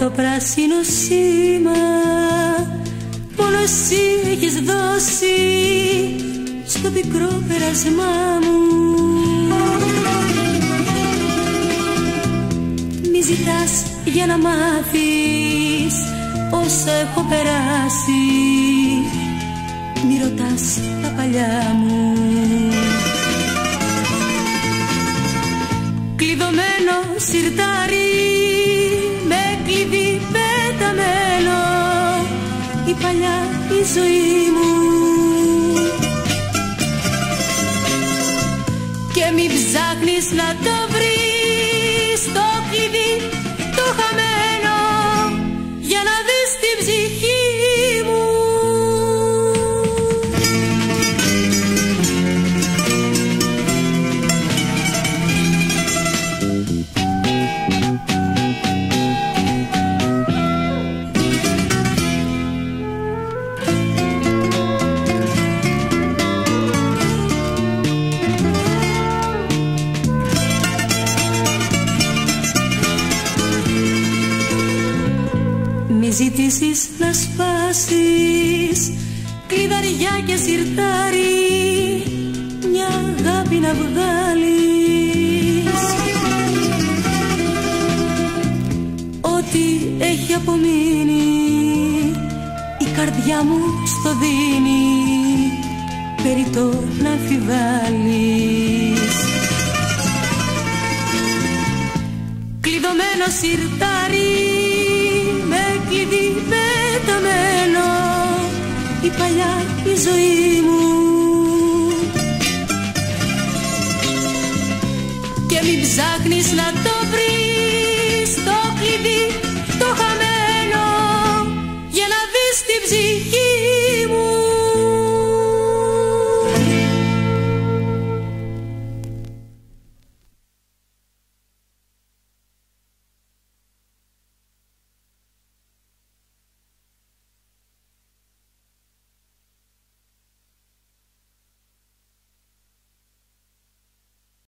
το πράσινο σήμα μόνο εσύ έχεις δώσει στο πικρό πέρασμά μου. Μη ζητάς για να μάθεις όσα έχω περάσει, μη ρωτάς τα παλιά μου. Κλειδωμένο σιρτάρι με κλειδί πεταμένο, η παλιά η ζωή μου. Και μη ψάχνεις να το βρεις το κλειδί το χαμένο για να δεις την ψυχή μου. Μη ζητήσεις να σπάσεις κλειδαριά και σιρτάρι, μια αγάπη να βγάλεις. Ό,τι έχει απομείνει η καρδιά μου στο δίνει, περιττό να αμφιβάλλεις. Κλειδωμένο σιρτάρι με κλειδί πεταμένο, η παλιά η ζωή μου. Και μην ψάχνεις να το βρεις το κλειδί το χαμένο για να δεις την ψυχή